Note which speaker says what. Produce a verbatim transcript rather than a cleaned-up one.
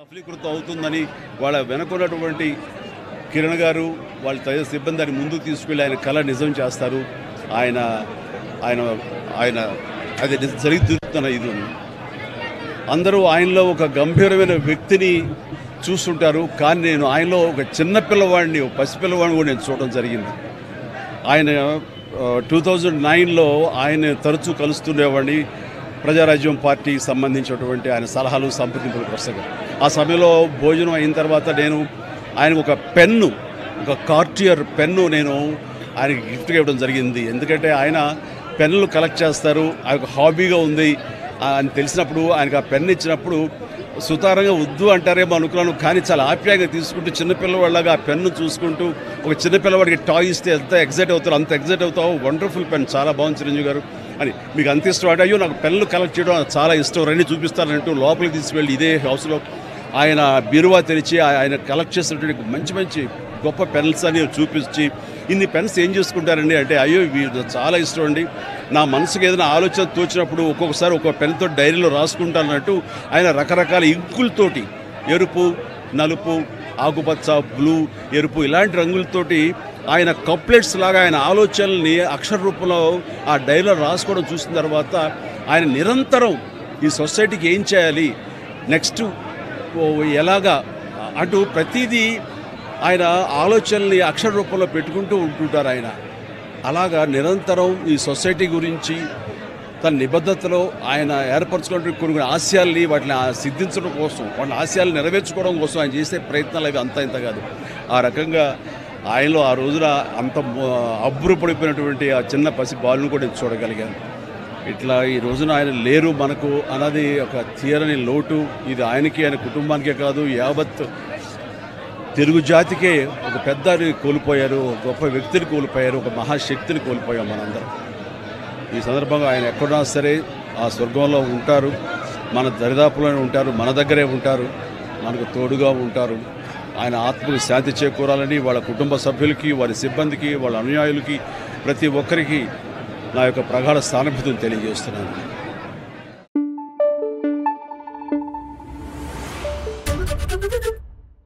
Speaker 1: సఫలీకృతం అవుతుందని వాళ్ళ వెనుకున్నటువంటి కిరణ్ గారు వాళ్ళ తదితర సిబ్బంది దాన్ని ముందుకు తీసుకెళ్ళి ఆయన కళ నిజం చేస్తారు. ఆయన ఆయన ఆయన అది జరుగుతున్న ఇది అందరూ ఆయనలో ఒక గంభీరమైన వ్యక్తిని చూస్తుంటారు. కానీ నేను ఆయనలో ఒక చిన్న పిల్లవాడిని ఒక పసిపిల్లవాడిని కూడా నేను చూడడం జరిగింది. ఆయన టూ థౌజండ్ నైన్లో ఆయన తరచూ కలుస్తుండేవాడిని ప్రజారాజ్యం పార్టీకి సంబంధించినటువంటి ఆయన సలహాలు సంప్రదింపుల వరుసగా. ఆ సమయంలో భోజనం అయిన తర్వాత నేను ఆయనకు ఒక పెన్ను ఒక కార్టియర్ పెన్ను నేను ఆయనకి గిఫ్ట్గా ఇవ్వడం జరిగింది. ఎందుకంటే ఆయన పెన్నులు కలెక్ట్ చేస్తారు, ఆయన హాబీగా ఉంది అని తెలిసినప్పుడు ఆయనకు ఆ పెన్ను ఇచ్చినప్పుడు సుతారంగా వద్దు అంటారేమో అనుకున్నాను. కానీ చాలా ఆప్యాయంగా తీసుకుంటూ చిన్నపిల్లవాళ్ళగా ఆ పెన్ను చూసుకుంటూ ఒక చిన్నపిల్లవాడికి టాయ్ ఇస్తే ఎంత ఎగ్జైట్ అవుతారు అంత ఎగ్జైట్ అవుతావు. వండర్ఫుల్ పెన్, చాలా బాగుంది చిరంజీవి గారు అని. మీకు అంత ఇష్టం అంటే అయ్యో నాకు పెన్నులు కలెక్ట్ చేయడం చాలా ఇష్టం, రండి చూపిస్తానంటూ లోపలికి తీసుకువెళ్ళి ఇదే హౌస్లో ఆయన బీరువా తెరిచి ఆయన కలెక్ట్ చేసినటువంటి మంచి మంచి గొప్ప పెన్స్ అని చూపించి ఇన్ని పెన్స్ ఏం చేసుకుంటారండి అంటే అయ్యో ఇవి చాలా ఇష్టం అండి, నా మనసుకు ఏదైనా ఆలోచన తోచినప్పుడు ఒక్కొక్కసారి ఒక్కొక్క పెన్తో డైరీలో రాసుకుంటానన్నట్టు ఆయన రకరకాల ఇంకులతోటి ఎరుపు, నలుపు, ఆకుపచ్చ, బ్లూ, ఎరుపు ఇలాంటి రంగులతోటి ఆయన కప్లెట్స్ లాగా ఆయన ఆలోచనల్ని అక్షర రూపంలో ఆ డైరీలో రాసుకోవడం చూసిన తర్వాత ఆయన నిరంతరం ఈ సొసైటీకి ఏం చేయాలి నెక్స్ట్ ఎలాగా అటు ప్రతిదీ ఆయన ఆలోచనల్ని అక్షర రూపంలో పెట్టుకుంటూ ఉంటుంటారు. ఆయన అలాగా నిరంతరం ఈ సొసైటీ గురించి తన నిబద్ధతలో ఆయన ఏర్పరచుకున్న కొన్ని ఆశయాల్ని వాటిని సిద్ధించడం కోసం వాళ్ళ ఆశయాలు నెరవేర్చుకోవడం కోసం ఆయన చేసే ప్రయత్నాలు అవి అంత ఇంత కాదు. ఆ రకంగా ఆయనలో ఆ రోజున అంత అబ్బురపడిపోయినటువంటి ఆ చిన్న పసి బాలును కూడా చూడగలిగాను. ఇట్లా ఈ రోజున ఆయన లేరు మనకు అన్నది ఒక తీరని లోటు. ఇది ఆయనకి ఆయన కుటుంబానికే కాదు యావత్ తెలుగు జాతికే ఒక పెద్దని కోల్పోయారు, ఒక గొప్ప వ్యక్తిని కోల్పోయారు, ఒక మహాశక్తిని కోల్పోయాం మనందరం. ఈ సందర్భంగా ఆయన ఎక్కడున్నా సరే ఆ స్వర్గంలో ఉంటారు, మన దరిదాపులోనే ఉంటారు, మన దగ్గరే ఉంటారు, మనకు తోడుగా ఉంటారు. ఆయన ఆత్మకు శాంతి చేకూరాలని వాళ్ళ కుటుంబ సభ్యులకి, వారి సిబ్బందికి, వాళ్ళ అనుయాయులకి, ప్రతి ఒక్కరికి నా యొక్క ప్రగాఢ సానుభూతిని తెలియజేస్తున్నాను.